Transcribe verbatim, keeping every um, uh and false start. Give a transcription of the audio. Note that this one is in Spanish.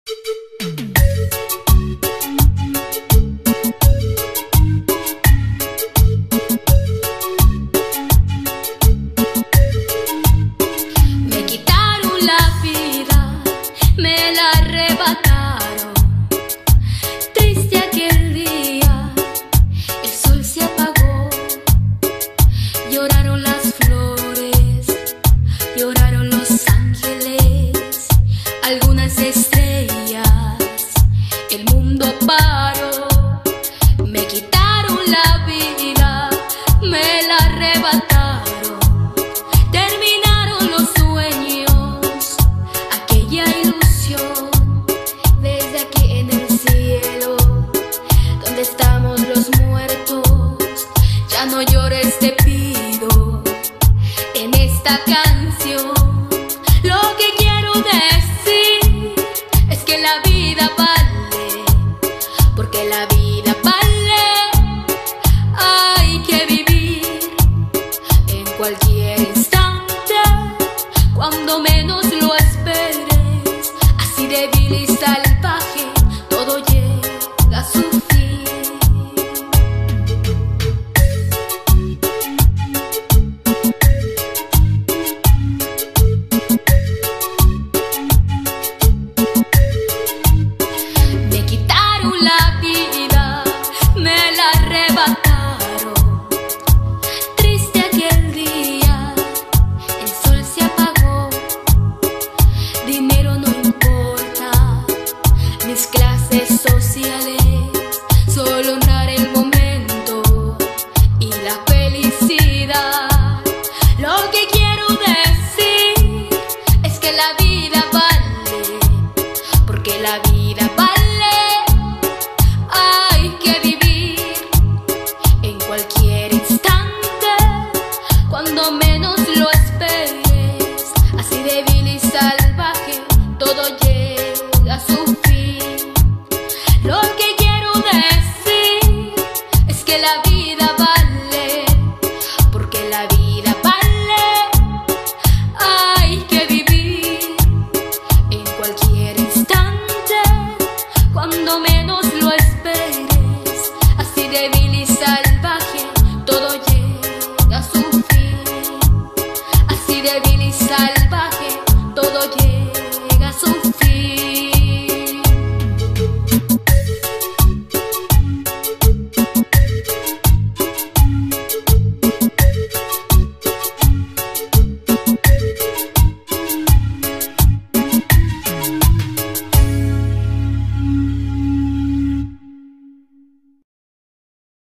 Me quitaron la vida, me la arrebataron. Triste aquel día, el sol se apagó. Lloraron las flores, lloraron los ángeles, algunas estrellas, el mundo paró. Me quitaron la vida, me la arrebataron. Terminaron los sueños, aquella ilusión. Desde aquí en el cielo, donde estamos los muertos, ya no llores, te pido. En esta canción lo que quiero decir es que la vida vale, porque la vida vale. Hay que vivir en cualquier instante, cuando menos lo esperes. Así débil y salvaje, todo llega a su fin. Me quitaron la vida, me la arrebataron. Triste aquel día, el sol se apagó. Dinero no importa, mis clases sociales, solo honrar el momento y la felicidad. Lo que quiero decir es que la vida vale, porque la vida vale.